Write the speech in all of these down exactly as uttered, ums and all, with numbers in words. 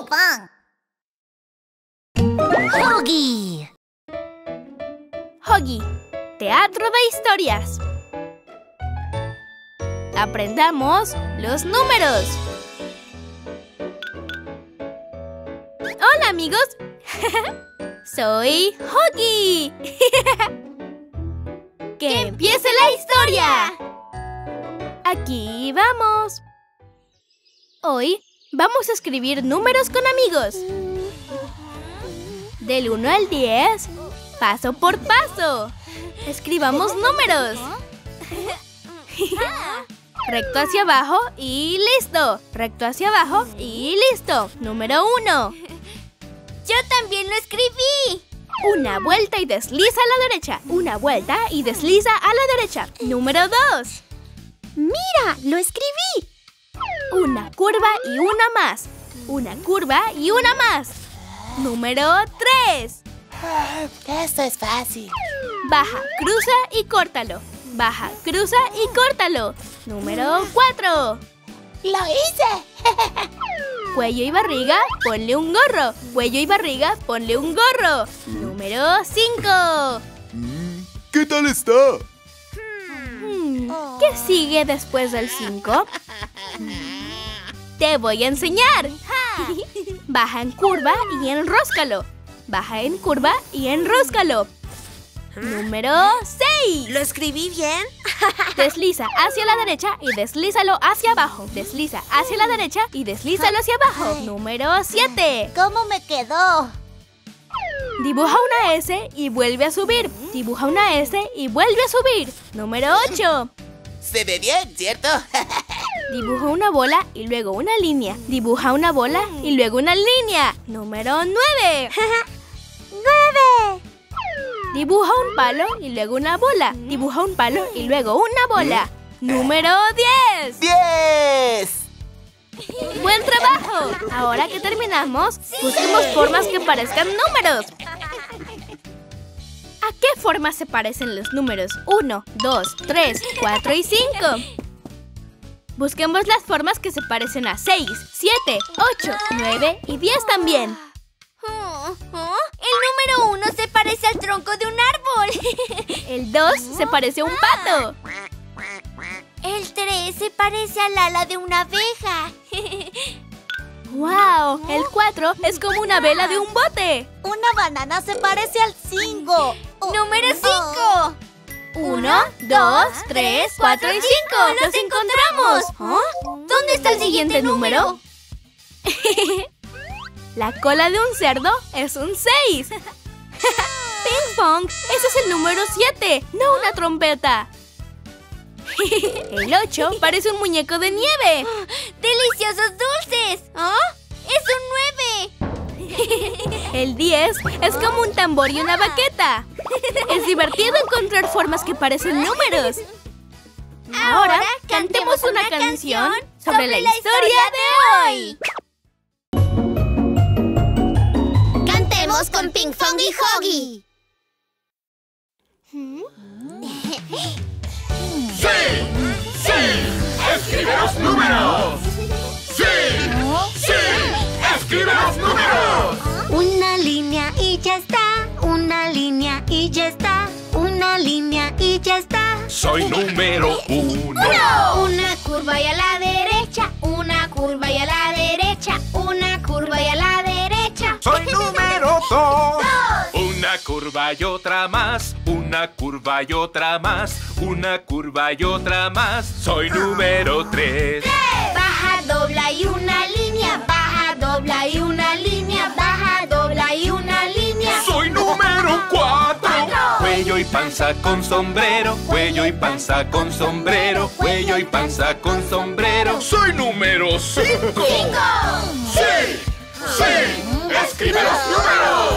Ping Pong. Hoggy. Hoggy, teatro de historias. Aprendamos los números. Hola, amigos. Soy Hoggy. ¡Que empiece la historia! Aquí vamos. Hoy vamos a escribir números con amigos. Del uno al diez, paso por paso. Escribamos números. Recto hacia abajo y listo. Recto hacia abajo y listo. Número uno. Yo también lo escribí. Una vuelta y desliza a la derecha. Una vuelta y desliza a la derecha. Número dos. Mira, lo escribí. Una curva y una más. Una curva y una más. Número tres. Esto es fácil. Baja, cruza y córtalo. Baja, cruza y córtalo. Número cuatro. ¡Lo hice! Cuello y barriga, ponle un gorro. Cuello y barriga, ponle un gorro. Número cinco. ¿Qué tal está? Hmm, ¿Qué sigue después del cinco? Te voy a enseñar. Baja en curva y enróscalo. Baja en curva y enróscalo. Número seis. ¿Lo escribí bien? Desliza hacia la derecha y deslízalo hacia abajo. Desliza hacia la derecha y deslízalo hacia abajo. Número siete. ¿Cómo me quedó? Dibuja una S y vuelve a subir. Dibuja una S y vuelve a subir. Número ocho. Se ve bien, ¿cierto? Dibuja una bola y luego una línea. Dibuja una bola y luego una línea. Número nueve. ¡Nueve! Dibuja un palo y luego una bola. Dibuja un palo y luego una bola. Número diez. ¡Diez! ¡Buen trabajo! Ahora que terminamos, busquemos formas que parezcan números. ¿A qué formas se parecen los números uno, dos, tres, cuatro y cinco? Busquemos las formas que se parecen a seis, siete, ocho, nueve y diez también. Oh, oh, el número uno se parece al tronco de un árbol. El dos se parece a un pato. El tres se parece al ala de una abeja. ¡Wow! El cuatro es como una vela de un bote. Una banana se parece al cinco. ¡Número cinco! Uno, dos, tres, cuatro y cinco. ¡Los encontramos! ¿Oh? ¿Dónde está el siguiente número? La cola de un cerdo es un seis. Ping Pong, ese es el número siete, no una trompeta. El ocho parece un muñeco de nieve. ¡Deliciosos dulces! ¿Oh? ¡Es un nueve! El diez es como un tambor y una baqueta. Es divertido encontrar formas que parecen números. Ahora cantemos una canción sobre la historia de hoy. Cantemos con Ping Pong y Hoggy. ¡Sí! ¡Sí! ¡Escribe los números! ¡Sí! ¡Sí! ¡Escribe los números! Una línea y ya está. Una línea y ya está. Una línea y ya está. Soy número uno. Una curva y a la derecha. Una curva y a la derecha. Una curva y a la derecha. Soy número dos. Una curva y otra más. Una curva y otra más. Una curva y otra más. Soy número tres. Baja, dobla y una línea. Baja, dobla y una línea. Baja, dobla y una línea. Soy número cuatro. Cuello y panza con sombrero. Cuello y panza con sombrero. Cuello y panza con sombrero. Soy número cinco. ¡Sí! ¡Sí! ¡Escribe los números!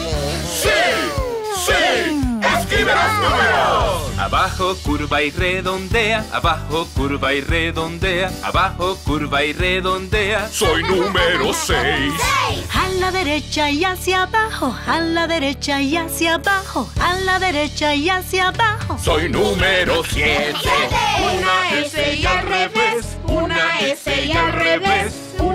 ¡Sí! ¡Sí! ¡Escribe los números! Abajo curva y redondea. Abajo curva y redondea. Abajo curva y redondea. Soy número seis. A la derecha y hacia abajo. A la derecha y hacia abajo. A la derecha y hacia abajo. Soy número siete. Una S y al revés. Una S y al revés. Una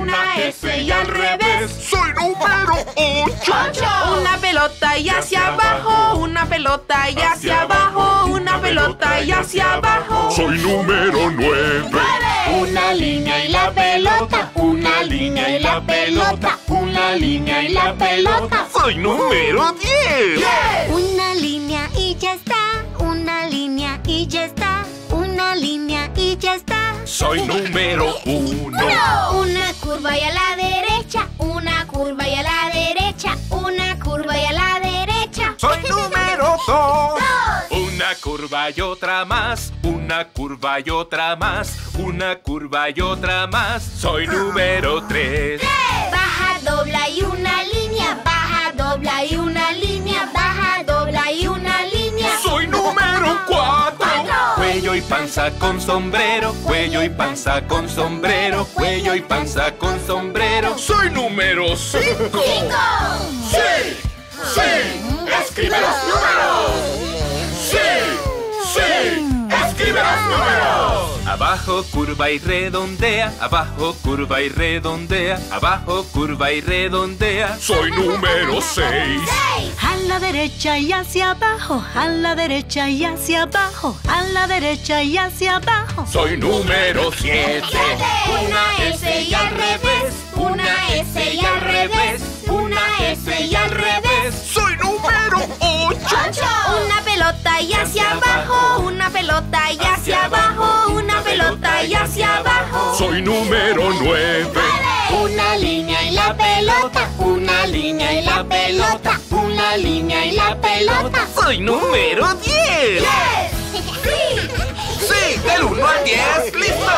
una S y al revés. Soy número ocho. Una pelota y hacia abajo, una pelota y hacia abajo, una pelota y hacia abajo. Soy número nueve. Una línea y la pelota, una línea y la pelota, una línea y la pelota. Soy número diez. Una línea y ya está, una línea y ya está, una línea y ya está. Soy número uno. Una curva y a la derecha, una curva y a la derecha, una curva y a la derecha. Soy número dos. Una curva y otra más, una curva y otra más, una curva y otra más. Soy número tres. Baja, dobla y una línea, baja, dobla y una línea, baja, dobla y una línea. Soy número cuatro. Cuello y panza con sombrero, cuello y panza con sombrero, cuello y panza con sombrero. Soy número cinco. ¡Sí! ¡Sí! ¡Escribe los números! ¡Sí! ¡Sí! ¡Escribe los números! Abajo curva y redondea, abajo curva y redondea, abajo curva y redondea. Soy número seis. A la derecha y hacia abajo, a la derecha y hacia abajo, a la derecha y hacia abajo. Soy número siete. Una S y al revés, una S y al revés, una S y al revés. Soy número ocho. Una pelota y hacia abajo, una pelota y hacia abajo, una pelota y hacia abajo. Soy número nueve. Una línea y la pelota, una línea y la pelota, una línea y la pelota. Soy número diez. ¡Sí! Sí, del uno al diez, ¡listo!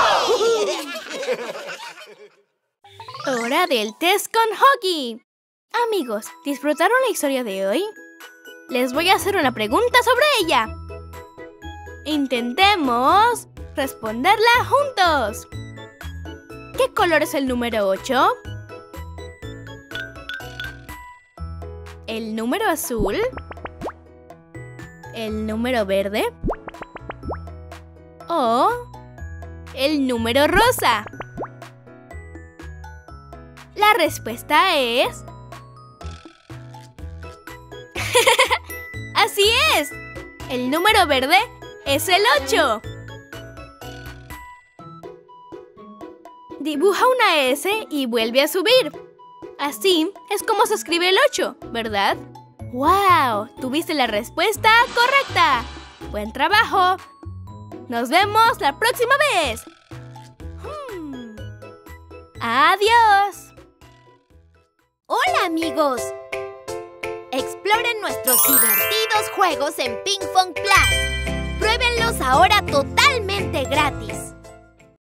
Hora del test con Huggy. Amigos, ¿disfrutaron la historia de hoy? Les voy a hacer una pregunta sobre ella. Intentemos responderla juntos. ¿Qué color es el número ocho? ¿El número azul? ¿El número verde? ¿O el número rosa? La respuesta es... ¡Así es! El número verde es el ocho. Dibuja una S y vuelve a subir. Así es como se escribe el ocho, ¿verdad? ¡Wow! Tuviste la respuesta correcta. ¡Buen trabajo! ¡Nos vemos la próxima vez! Hmm. ¡Adiós! ¡Hola, amigos! Exploren nuestros divertidos juegos en Ping Pong Plus. Pruébenlos ahora totalmente gratis.